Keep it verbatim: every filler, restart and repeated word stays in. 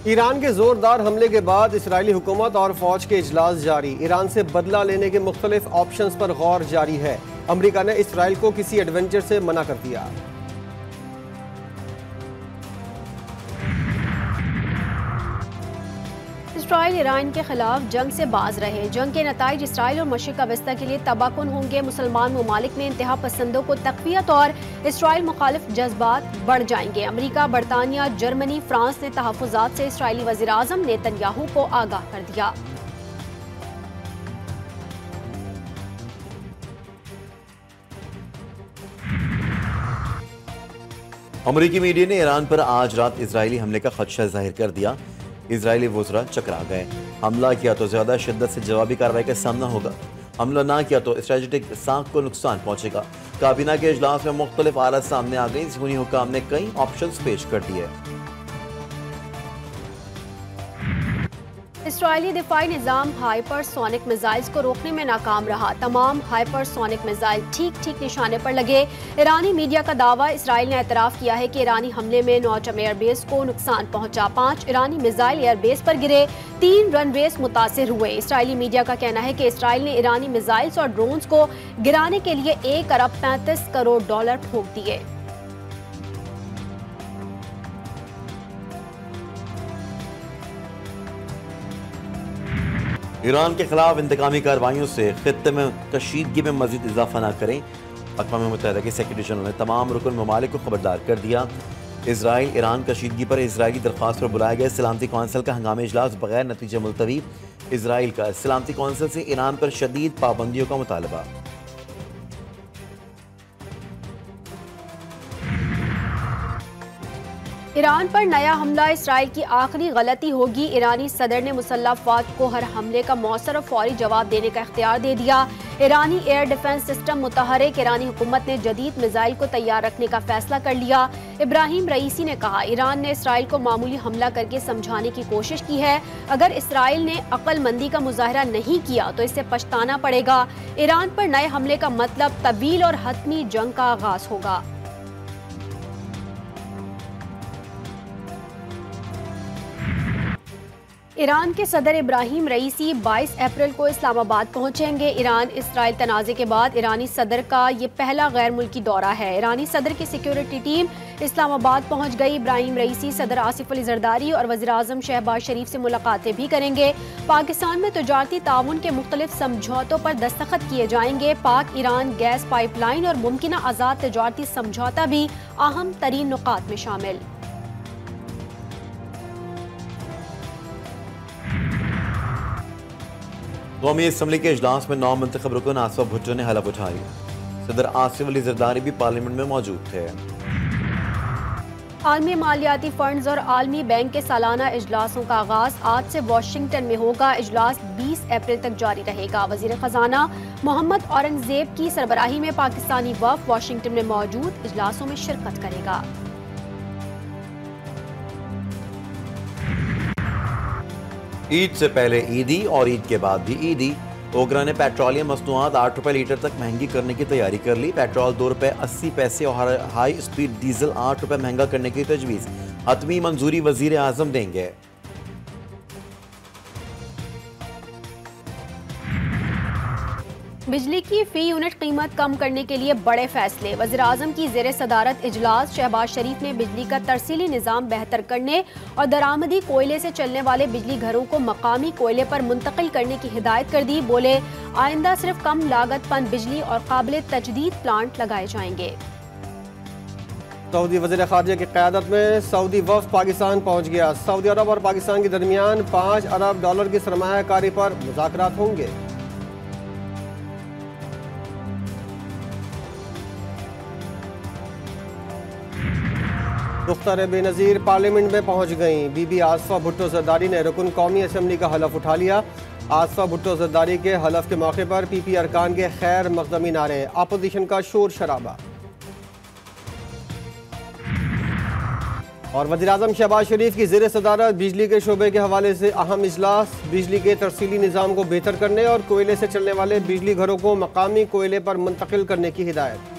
Iran के जोरदार हमले के बाद इसराइली हुकूमत और फौज के इजलास जारी। ईरान से बदला लेने के मुख्तलिफ ऑप्शंस पर गौर जारी है। अमरीका ने इसराइल को किसी एडवेंचर से मना कर दिया। इसराइल ईरान के खिलाफ जंग से बाज रहे। जंग के नताइज इसराइल और मशरिक़ वस्ता के लिए तबाहकुन होंगे। मुसलमान ममालिक में इंतहा पसंदों को तक़वियत और इसराइल मुखालिफ जज्बात बढ़ जाएंगे। अमरीका, बरतानिया, जर्मनी, फ्रांस ने तहफ़्फ़ुज़ात से इसराइली वज़ीर आज़म नेतन्याहू को आगाह कर दिया। अमरीकी मीडिया ने ईरान पर आज रात इजरायली हमले का खदशा जाहिर कर दिया। इजरायली वज़रा चकरा गए। हमला किया तो ज्यादा शिद्दत से जवाबी कार्रवाई का सामना होगा। हमला ना किया तो स्ट्रेटेजिक साख को नुकसान पहुंचेगा। काबीना के इजलास में मुख्तलिफ हालत सामने आ गई। ज़हूनी हुकाम ने कई ऑप्शंस पेश कर दिए। इसराइली दिफाई निज़ाम हाइपरसोनिक मिसाइल्स को रोकने में नाकाम रहा। तमाम हाइपरसोनिक मिसाइल ठीक ठीक निशाने पर लगे। ईरानी मीडिया का दावा। इसराइल ने एतराफ़ किया है कि ईरानी हमले में नौचम एयरबेस को नुकसान पहुंचा। पांच ईरानी मिसाइल एयरबेस पर गिरे। तीन रनवेज मुतासिर हुए। इसराइली मीडिया का कहना है कि इसराइल ने ईरानी मिसाइल्स और ड्रोन्स को गिराने के लिए एक अरब पैंतीस करोड़ डॉलर फूंक दिए। ईरान के खिलाफ इंतकामी कार्रवाइयों से खित्ते में कशीदगी में मजीद इजाफा न करें। अक़वाम मुत्तहिदा के सेक्रेटरी जनरल ने तमाम रुकन ममालिक को खबरदार कर दिया। इसराइल ईरान कशीदगी पर इसराइली दरख्वास्त पर बुलाया गया सलामती कौंसिल का हंगामी इजलास बगैर नतीजे मुलतवी। इसराइल का सलामती कौंसिल से ईरान पर शदीद पाबंदियों का मुतालबा। ईरान पर नया हमला इसराइल की आखिरी गलती होगी। ईरानी सदर ने मुसल्लह अफवाज को हर हमले का मौसर और फौरी जवाब देने का इख्तियार दे दिया। ईरानी एयर डिफेंस सिस्टम मुतहरिक। ईरानी हुकूमत ने जदीद मिसाइल को तैयार रखने का फैसला कर लिया। इब्राहिम रईसी ने कहा, ईरान ने इसराइल को मामूली हमला करके समझाने की कोशिश की है। अगर इसराइल ने अक्लमंदी का मुजाहरा नहीं किया तो इससे पछताना पड़ेगा। ईरान पर नए हमले का मतलब तवील और हतमी जंग का आगाज होगा। ईरान के सदर इब्राहिम रईसी बाईस अप्रैल को इस्लामाबाद पहुंचेंगे। ईरान इसराइल तनाज़े के बाद ईरानी सदर का ये पहला गैर मुल्की दौरा है। ईरानी सदर की सिक्योरिटी टीम इस्लामाबाद पहुंच गई। इब्राहिम रईसी सदर आसिफ अली जरदारी और वज़ीर आज़म शहबाज शरीफ से मुलाकातें भी करेंगे। पाकिस्तान में तजारती ताउन के मुख्तलिफ समझौतों पर दस्तखत किए जाएंगे। पाक ईरान गैस पाइपलाइन और मुमकिना आज़ाद तजारती समझौता भी अहम तरीन नुकात में शामिल। कौमी असम्बली के इजलास में नौ मुंतखब रुकन आसिफ भुट्टो ने हलफ उठाया। सदर आसिफ अली जरदारी भी पार्लियामेंट में मौजूद थे। आलमी मालियाती फंड्स और आलमी बैंक के सालाना इजलासों का आगाज आज से वाशिंगटन में होगा। इजलास बीस अप्रैल तक जारी रहेगा। वजीर खजाना मोहम्मद औरंगजेब की सरबराही में पाकिस्तानी वफ़द वाशिंगटन में मौजूद इजलासों में शिरकत करेगा। ईद से पहले ईदी और ईद के बाद भी ईदी। ओगरा ने पेट्रोलियम मसनूआत आठ रुपए लीटर तक महंगी करने की तैयारी कर ली। पेट्रोल दो रुपए अस्सी पैसे और हाई स्पीड डीजल आठ रुपए महंगा करने की तजवीज़। हतमी मंजूरी वजीर आजम देंगे। बिजली की फी यूनिट कीमत कम करने के लिए बड़े फैसले। वज़ीर आज़म की ज़ेरे सदारत इजलास। शहबाज शरीफ ने बिजली का तरसीली निज़ाम बेहतर करने और दरामदी कोयले से चलने वाले बिजली घरों को मकामी कोयले पर मुंतकिल करने की हिदायत कर दी। बोले, आइंदा सिर्फ कम लागत पन बिजली और काबिल तजदीद प्लांट लगाए जाएंगे। सऊदी वज़ीर ख़ारिजा की क़यादत में सऊदी वफ़द पाकिस्तान पहुँच गया। सऊदी अरब और पाकिस्तान के दरमियान पाँच अरब डॉलर की सरमायाकारी पर मुज़ाकरात होंगे। मुख्तार बेनज़ीर पार्लियामेंट में पहुंच गईं। बीबी आसिफा भुट्टो जरदारी ने रुकन कौमी असम्बली का हलफ उठा लिया। आसिफा भुट्टो जरदारी के हलफ के मौके पर पी पी अरकान के खैर मकदमी नारे। अपोजिशन का शोर शराबा। और वज़ीर आज़म शहबाज शरीफ की ज़ेर सदारत बिजली के शोबे के हवाले से अहम इजलास। बिजली के तरसीली निज़ाम को बेहतर करने और कोयले से चलने वाले बिजली घरों को मकामी कोयले पर मुंतकिल करने की हिदायत।